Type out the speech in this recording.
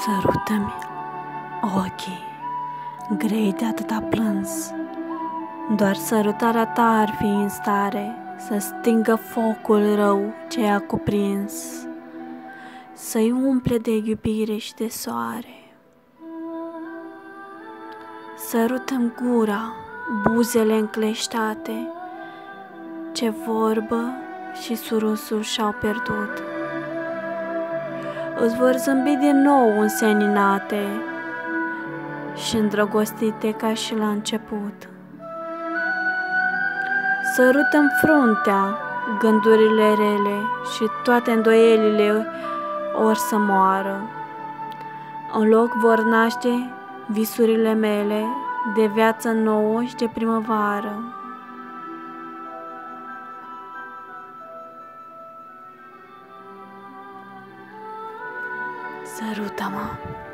Sărută-mi ochii, grei de atâta plâns. Doar sărutarea ta ar fi în stare să stingă focul rău ce i-a cuprins, să-i umple de iubire și de soare. Sărută-mi gura, buzele încleștate, ce vorbă și surusul și-au pierdut. Îți vor zâmbi din nou înseninate și îndrăgostite ca și la început. Sărută-mi fruntea, gândurile rele și toate îndoielile or să moară. În loc vor naște visurile mele de viață nouă și de primăvară. Sărută-mă!